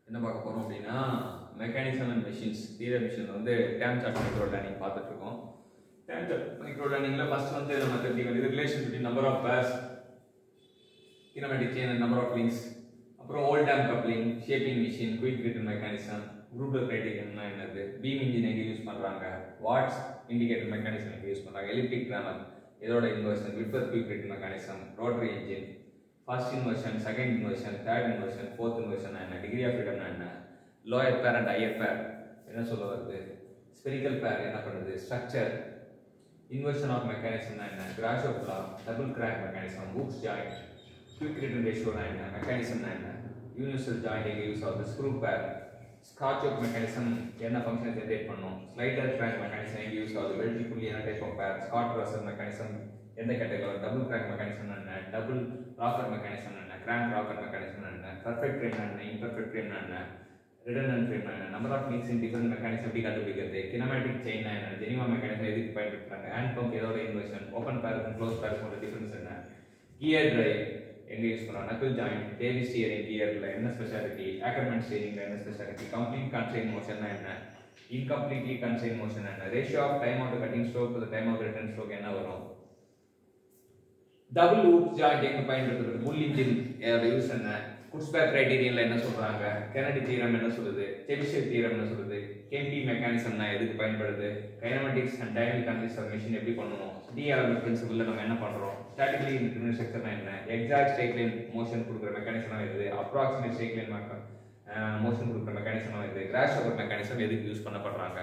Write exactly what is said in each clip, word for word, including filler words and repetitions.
என்ன பார்க்க போறோம் அப்படின்னா மெக்கானிசம் அண்ட் மெஷின்ஸ் தியரி மிஷின்ல வந்து டேம் சார்ட் மைக்ரோ லேர்னிங் பார்த்துட்டு இருக்கோம். டேம் சார்ட் மைக்ரோ லேர்னிங்ல ஃபர்ஸ்ட் வந்து நம்ம தெரிஞ்சுக்க வேண்டியது relation between number of pairs, kinematic chain and number of links, அப்புறம் Oldham coupling, shaping machine, quick return mechanism, group கிரைட்டீரியன்னா என்னது, பீம் இன்ஜின் எங்க யூஸ் பண்றாங்க, வாட்ஸ் இண்டிகேட்டர் மெக்கானிசம் எங்க யூஸ் பண்றாங்க, எலிப்டிக் ட்ராமர் இதோட inversion, Whitworth quick return mechanism, rotary engine, first inversion, second inversion, third inversion, fourth inversion என்ன, degree of freedom என்ன, lower pair and higher pair என்ன சொல்ல வருது, ஸ்பெரிக்கல் பேர் என்ன பண்ணுது, ஸ்ட்ரக்சர், இன்வர்ஷன் ஆஃப் மெக்கானிசம் என்ன, Grashof law, double crank mechanism, Hooke's joint, quick return ratio என்ன, mechanism என்ன, யூனிவர்சல் ஜாயிண்ட் எங்க யூஸ் ஆகுது, screw pair, scotch of mechanism என்ன ஃபங்க்ஷன் ஜெனரேட் பண்ணும், ஸ்லைடர் கிராக் மெக்கானிசம் எங்க யூஸ் ஆகுது, வெல்ட் புள்ளி என்ன type of pair, Scott Russell mechanism எந்த கேட்டகரி, டபுள் கிராக் மெக்கானிசம் என்ன, டபுள் ராக்கர் மெக்கானிசம் என்ன, கிராங்க் ராக்கர் மெக்கானிசம் என்ன, பர்ஃபெக்ட் ஃப்ரேம் என்ன, இம்பர்ஃபெக்ட் ஃப்ரேம் என்ன, ரிடண்டன்ட் ஃப்ரேம் என்ன, number of links in different mechanism எப்படி கண்டுபிடிக்கிறது, கினமேட்டிக் செயின் என்ன, ஜெனிவா மெக்கானிசம் எதுக்கு பயன்படுத்துறாங்க, ஹேண்ட் பம்ப் எதோட inversion, open pair close pair போன்ற டிஃபரன்ஸ் என்ன, கியர் டிரைவ் எங்க யூஸ் பண்றாங்க, நக்கிள் ஜாயிண்ட், டேவி ஸ்டியரிங் கியர்ல என்ன ஸ்பெஷாலிட்டி, ஆக்கர்மேன் ஸ்டியரிங்ல என்ன ஸ்பெஷாலிட்டி, கம்ப்ளீட் கன்ஸ்ட்ரெயின் மோஷன் என்ன, இன்கம்ப்ளீட்லி கன்ஸ்ட்ரெயின் மோஷன் என்ன, ratio of time of cutting stroke to time of return stroke என்ன வரும், டபுள் லூப் ஜாயிண்ட் எங்க பயன்படுத்துறது, புல் இன்ஜின் யூஸ் என்ன, குட்ஸ்பேக் கிரைட்டீரியன்ல என்ன சொல்றாங்க, கெனடி தியரம் என்ன சொல்லுது, செபிஷேவ் தியரம் என்ன சொல்லுது, கேம்பி மெக்கானிசம்னா எதுக்கு பயன்படுது, kinematics and dynamic analysis of machine எப்படி பண்ணணும், டிஆர்எம் பிரின்சிபிள்ல நம்ம என்ன பண்றோம், ஸ்டாட்டிக்கலி இன்டிபெண்டன்ட் ஸ்ட்ரக்சர்னா என்ன, எக்ஸாக்ட் ஸ்ட்ரெயிட் லைன் மோஷன் கொடுக்குற மெக்கானிசம் எது, அப்ராக்சிமேட் ஸ்ட்ரெயிட் லைன் மோஷன் கொடுக்குற மெக்கானிசம் எது, கிராஷ் ஓவர் மெக்கானிசம் எதுக்கு யூஸ் பண்ணப்படுறாங்க,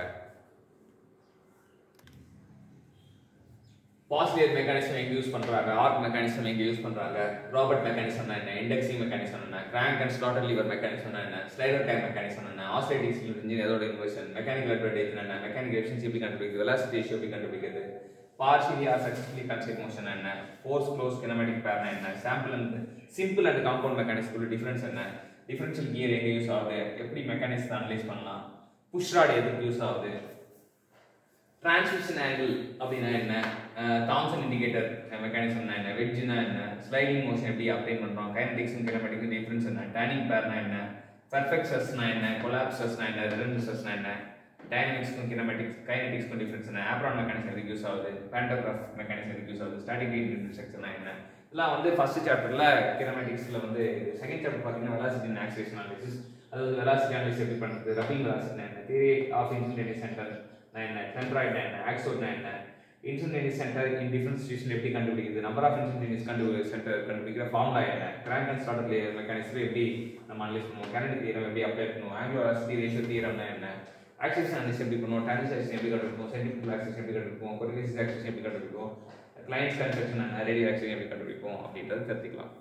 பாஸ்லியர் மெக்கானிசம் எங்க யூஸ் பண்றாங்க, ஆர்க் மெக்கானிசம் எங்க யூஸ் பண்றாங்க, ராபர்ட் மெக்கானிசம் என்ன, இண்டெக்ஸிங் மெக்கானிசம் என்ன, crank and slotter lever mechanism என்ன, ஸ்லைடர் டைம் மெக்கானிசம் என்ன, ஆஸ்ட்ரேட்டிக் சிலிண்டர் இன்ஜின் எதோட இன்வர்ஷன், மெக்கானிக்கல் அட்வான்டேஜ் என்ன, மெக்கானிக்கல் எஃபிஷியன்சி எப்படி கண்டுபிடிக்கிறது, வெலாசிட்டி ரேஷியோ எப்படி கண்டுபிடிக்கிறது, partially or successfully construct motion என்ன, ஃபோர்ஸ் க்ளோஸ் கினமேட்டிக் பேர் என்ன, sample and simple and compound mechanism உள்ள டிஃபரன்ஸ் என்ன, டிஃபரன்ஷியல் கியர் எங்க யூஸ் ஆகுது, எப்படி மெக்கானிசத்தை அனலைஸ் பண்ணலாம், புஷ் ராட் எதுக்கு யூஸ் ஆகுது, டிரான்ஸ்மிஷன் ஆங்கிள் அப்படின்னா என்ன, தாம்சன் இண்டிகேட்டர் மெக்கானிசம் என்ன, வெட்ஜ்னா என்ன, ஸ்லைடிங் மோஷன் எப்படி அப்ளைன் பண்றோம், கைனடிக்ஸ் அண்ட் கினமேட்டிக் டிஃபரன்ஸ் என்ன, டேனிங் பேர்னா என்ன, பெர்ஃபெக்ட் ஸ்ட்ரெஸ்னா என்ன, கொலாப்ஸ் ஸ்ட்ரெஸ்னா என்ன, ரிடண்டன்ட் ஸ்ட்ரெஸ்னா என்ன, டைனமிக்ஸ்க்கும் கினமேட்டிக்ஸ் கைனடிக்ஸ்க்கும் டிஃபரன்ஸ் என்ன, ஆப்ரான் மெக்கானிசம் எதுக்கு யூஸ் ஆகுது, பேண்டோகிராஃப் மெக்கானிசம் எதுக்கு யூஸ் ஆகுது, ஸ்டாட்டிக் இன்டிபெண்டன்ட் ஸ்ட்ரக்சர்னா என்ன, இதெல்லாம் வந்து ஃபர்ஸ்ட் சாப்டர்ல கினமேட்டிக்ஸ்ல வந்து, செகண்ட் சாப்டர் பாத்தீங்கன்னா வெலாசிட்டி அண்ட் ஆக்சிலரேஷன் அனாலிசிஸ், அதாவது வெலாசிட்டி அனாலிசிஸ் எப்படி பண்றது, ரப்பிங் வெலாசிட்டி என்ன, தியரி ஆஃப் இன்ஸ்டன்டேனியஸ் சென்டர் என்ன, சென்ட்ராய்டு என்ன, ஆக்சோட்னா என்ன, instantaneous centre in different situation எப்படி கண்டுபிடிக்கிறது, நம்பர் ஆஃப் இன்ஸ்டன்டேனியஸ் கண்டு சென்டர் கண்டுபிடிக்கிற ஃபார்முலா என்ன, கிராங்க் அண்ட் ஸ்லாட்டர் மெக்கானிசம் எப்படி நம்ம அனலைஸ் பண்ணுவோம், கெனடி தியரம் எப்படி அப்ளை பண்ணுவோம், ஆங்குலர் வெலாசிட்டி ரேஷியோ தியரம்னா என்ன, ஆக்சிலரேஷன் அனாலிசிஸ் எப்படி பண்ணுவோம், ட்ரான்ஸ்லேஷன் எப்படி கண்டுபிடிப்போம், சென்ட்ரிஃபியூகல் ஆக்சிலரேஷன் எப்படி கண்டுபிடிப்போம், கோரிலேஷன் ஆக்சிலரேஷன் எப்படி கண்டுபிடிப்போம், கிளைன்ஸ் கன்வெக்ஷன் என்ன, ரேடியோ ஆக்சிலரேஷன் எப்படி கண்டுபிடிப்போம் அப்படின்றத கத்துக்கலாம்.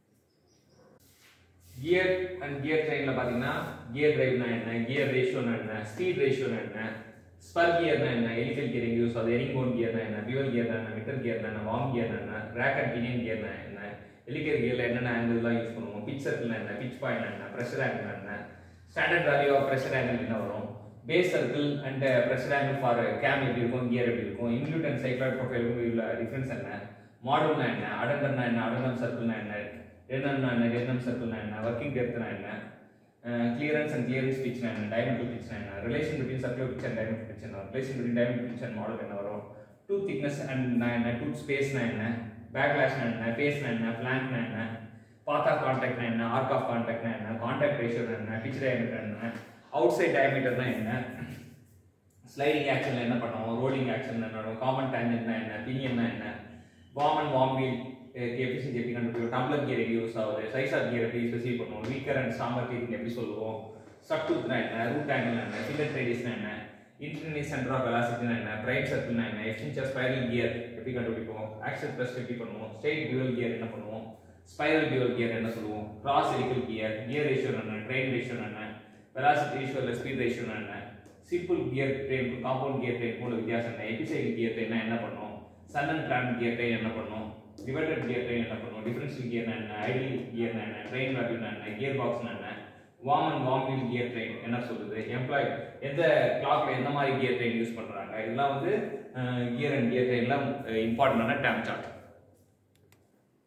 கியர் அண்ட் கியர் ட்ரெயின்ல பாத்தீங்கன்னா கியர் டிரைவ்னா என்ன, கியர் ரேஷியோனா என்ன, ஸ்பீட் ரேஷியோனா என்ன, ஸ்பர் கியர்னா என்ன, எலிக்கல் கியர் எங்க யூஸ் ஆகுது, எரிங்கோன் கியர்னா என்ன, பியூவல் கியர்னா என்ன, மெட்டல் கியர்னா என்ன, வார்ம் கியர்னா என்ன, ரேக் அண்ட் பினியன் கியர்னா என்ன, எலிக்கல் கியர்ல என்னென்ன ஆங்கிள் தான் யூஸ் பண்ணுவோம், பிட்ச் சர்க்கிள்னா என்ன, பிட்ச் பாயிண்ட் என்ன, பிரஷர் ஆங்கிள் என்ன, standard value of pressure angle என்ன வரும், base circle and pressure angle for cam எப்படி இருக்கும், கியர் எப்படி இருக்கும், இன்க்ளூட் அண்ட் சைக்ளாய்டு ப்ரொஃபைலுக்கு உள்ள டிஃபரன்ஸ் என்ன, மாடல்னா என்ன, அடங்கர்னா என்ன, அடங்கம் சர்க்கிள்னா என்ன, டெர்னம்னா என்ன, டெர்னம் சர்க்கிள்னா என்ன, ஒர்க்கிங் டெப்த்னா என்ன, clearance and clearance pitch என்ன, diameter pitch என்ன, relation between circular pitch and diameter pitch என்ன, relation between diameter pitch and model என்ன வரும், tooth thickness and என்ன, tooth space என்ன, backlash என்ன, face என்ன, flank என்ன, path of contact என்ன, arc of contact என்ன, contact ratio என்ன, pitch diameter என்ன, outside diameter என்ன, sliding action என்ன பண்ணுவோம், rolling action என்ன பண்ணுவோம், common tangent என்ன, pinion என்ன, warm and warm wheel efficiency எப்படி கண்டுபிடிப்போம், டம்ளர் கியர் எப்படி யூஸ் ஆகுது, சைஸ் ஆஃப் கியர் எப்படி ஸ்பெசிஃபை பண்ணுவோம், வீக்கர் அண்ட் ஸ்ட்ராங்கர் டீத் எப்படி சொல்லுவோம், ஸ்டக் டூத்னா என்ன, ரூட் ஆங்கிள்னா என்ன, ஃபில்லட் ரேடியஸ்னா என்ன, இன்டர்னேஷனல் சென்டர் ஆஃப் வெலாசிட்டினா என்ன, பிரைம் சர்க்கிள்னா என்ன, எக்ஸ்டென்ஷன் ஸ்பைரல் கியர் எப்படி கண்டுபிடிப்போம், ஆக்சல் பிரஸ் எப்படி பண்ணுவோம், ஸ்ட்ரெயிட் டியூவல் கியர் என்ன பண்ணுவோம், ஸ்பைரல் டியூவல் கியர் என்ன சொல்லுவோம், cross helical gear, gear ratio என்ன, ட்ரெயின் ரேஷியோ என்ன, வெலாசிட்டி ரேஷியோ இல்ல ஸ்பீட் ரேஷியோ என்ன, simple gear train compound gear train போல வித்தியாசம் என்ன, எபிசைக்கிள் கியர் ட்ரெயின் என்ன பண்ணுவோம், sun and plan gear train என்ன பண்ணுவோம், டிவைடட் கியர் ட்ரெயின் என்ன பண்ணுவோம், டிஃபரன்ஷியல் கியர் என்ன, ஐடியல் கியர் என்ன, ட்ரெயின் வேல்யூ என்ன, கியர் பாக்ஸ் என்ன, worm and worm wheel gear train என்ன சொல்லுது, எம்ப்ளாய் எந்த கிளாக்ல எந்த மாதிரி கியர் ட்ரெயின் யூஸ் பண்றாங்க, இதெல்லாம் வந்து கியர் அண்ட் கியர் ட்ரெயின்ல இம்பார்ட்டன்டான டேம் சார்ட்.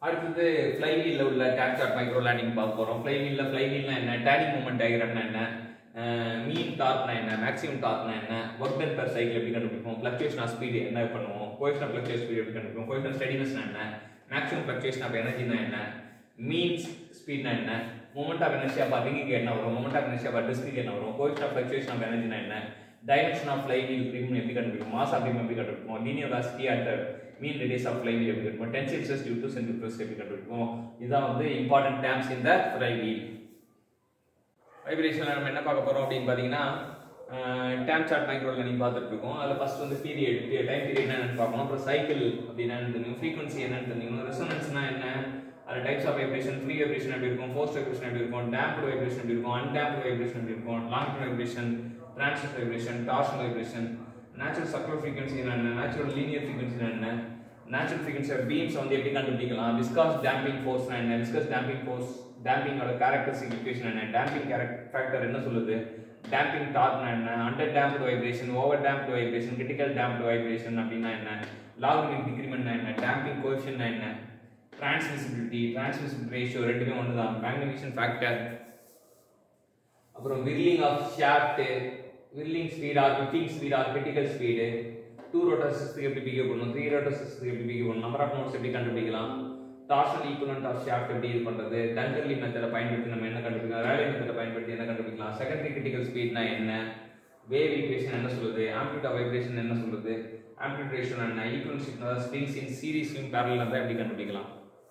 அடுத்து ஃப்ளைவீல்ல உள்ள டேப் சார்ட் மைக்ரோ லேர்னிங் பார்க்க போறோம். ஃப்ளைவீல்ல ஃப்ளைவீல்னா என்ன, டேர்னிங் மூமெண்ட் டயகிராம்னா என்ன, மீன் டார்க்னா என்ன, மேக்ஸிமம் டார்க்னா என்ன, ஒர்க் டன் பெர் சைக்கிள் எப்படி கண்டுபிடிப்போம், ஃப்ளக்சுவேஷன் ஆஃப் ஸ்பீடு என்ன பண்ணுவோம், கோஎஃபிஷியன்ட் ஆஃப் ஃப்ளக்சுவேஷன் ஸ்பீடு எப்படி கண்டுபிடிப்போம், கோஎஃபிஷியன்ட் ஸ்டெடினஸ்னா என்ன, மேக்ஸிமம் ஃப்ளக்சுவேஷன் ஆஃப் எனர்ஜினா என்ன, மீன் ஸ்பீட்னா என்ன, மொமெண்ட் ஆஃப் இனர்ஷியா ஃபார் ரிங்குக்கு என்ன வரும், மொமெண்ட் ஆஃப் இனர்ஷியா ஃபார் டிஸ்க்குக்கு என்ன வரும், கோஎஃபிஷியன்ட் ஆஃப் ஃப்ளக்சுவேஷன் ஆஃப் எனர்ஜினா என்ன, டைமென்ஷன் ஆஃப் ஃப்ளைவீல் ரிம் எப்படி கண்டுபிடிப்போம், மாஸ் ஆஃப் ரிம் எப்படி கண்டுபிடிப்போம், linear velocity at mean radius of flywheel எப்படி கண்டுபிடிப்போம், tensile stress due to centrifugal எப்படி கண்டுபிடிப்போம். இதான் வந்து இம்பார்ட்டன்ட் டேர்ம்ஸ் இந்த ஃப்ளைவீல். வைப்ரேஷன்ல நம்ம என்ன பார்க்க போறோம் அப்படின்னு பாத்தீங்கன்னா டேம் சார்ட் மைக்ரோ லேர்னிங் பார்த்துட்டு இருக்கோம். அதில் ஃபர்ஸ்ட் வந்து பீரியட் டைம் பீரியட் என்னன்னு பார்க்கணும். அப்புறம் சைக்கிள் அப்படின்னா தெரியும், ஃப்ரீக்வன்சி என்னன்னு தெரிஞ்சுக்கணும், ரெசோனன்ஸ்னா என்ன, அதில் types of vibration, free vibration எப்படி இருக்கும், ஃபோர்ஸ்ட் வைப்ரேஷன் எப்படி இருக்கும், டேம்ப்டு வைப்ரேஷன் எப்படி இருக்கும், அன்டேம்ப்டு வைப்ரேஷன் எப்படி இருக்கும், long vibration, transit vibration, torsion vibration, natural circular frequency என்ன, நேச்சுரல் லீனியர் ஃப்ரீக்வன்சி என்ன, நேச்சுரல் ஃப்ரீக்வன்சி ஆஃப் பீம்ஸ் வந்து எப்படி கண்டுபிடிக்கலாம், விஸ்காஸ் டேம்பிங் ஃபோர்ஸ் என்ன, விஸ்காஸ் டேம்பிங் ஃபோர்ஸ் டேம்பிங்கோட கேரக்டரிஸ்டிக் ஈக்குவேஷன் என்ன, டேம்பிங் ஃபேக்டர் என்ன சொல்லுது, டேம்பிங் டார்க்னா என்ன, under damped vibration, over damped vibration, critical damped vibration அப்படின்னா என்ன, லாகரித்மிக் டிக்ரிமெண்ட்னா என்ன, டேம்பிங் கோஎஃபிஷியன்ட்னா என்ன, டிரான்ஸ்மிசிபிலிட்டி, டிரான்ஸ்மிசிபிலிட்டி ரேஷியோ ரெண்டுமே ஒன்று தான், மேக்னிஃபிகேஷன் ஃபேக்டர், அப்புறம் whirling of shaft, whirling speed or whipping speed or critical speed, two rotor சிஸ்டத்துக்கு எப்படி பிகேவ் பண்ணணும், த்ரீ ரோட்டர் சிஸ்டத்துக்கு எப்படி பிகேவ் பண்ணணும், நம்பர் ஆஃப் நோட்ஸ் எப்படி கண்டுபிடிக்கலாம், டார்ஷனல் ஈக்குவலன்ட் ஆஃப் ஷாஃப்ட் எப்படி இது பண்றது, டங்கர்லி மெத்தடை பயன்படுத்தி நம்ம என்ன கண்டுபிடிக்கலாம், ரேலே மெத்தடை பயன்படுத்தி என்ன கண்டுபிடிக்கலாம், செகண்டரி கிரிட்டிக்கல் ஸ்பீட்னா என்ன, வேவ் ஈக்குவேஷன் என்ன சொல்லுது, ஆம்ப்ளிட்யூட் ஆஃப் வைப்ரேஷன் என்ன சொல்லுது, ஆம்ப்ளிட்யூட் ரேஷியோ என்ன, ஈக்குவலன்ட் அதாவது ஸ்ப்ரிங்ஸ் இன் சீரிஸ்லயும் பேரலல்ல இருந்தா எப்படி கண்டுபிடிக்கலாம்.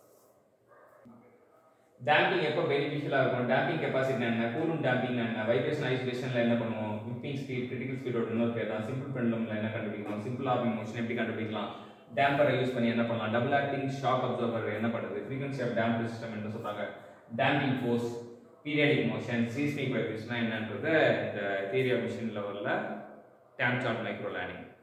டேம்பிங் எப்போ பெனிஃபிஷியலா இருக்கும், டேம்பிங் கெபாசிட்டி என்ன, கூலும் டேம்பிங் என்ன, வைப்ரேஷன் ஐசோலேஷன்ல என்ன பண்ணுவோம், விப்பிங் ஸ்பீட், கிரிட்டிக்கல் ஸ்பீடோட இன்னொரு பேர் தான், சிம்பிள் பெண்டலம்ல என்ன கண்டுபிடிக்கலாம், சிம்பிள் ஆர்பிங் மோஷன் எப்படி கண்டுபிடிக்கலாம், டேம்பரை யூஸ் பண்ணி என்ன பண்ணலாம், டபுள் ஆக்டிங் ஷாக் அப்சர்வர் என்ன பண்ணுது, ஃப்ரீக்வன்சி ஆஃப் டேம்ப் சிஸ்டம் என்ன சொல்றாங்க, damping force, periodic motion, seismic vibration என்னன்றது இந்த தியரி ஆஃப் மிஷின் லெவல்ல டேம் சார்ட் மைக்ரோ லேர்னிங்.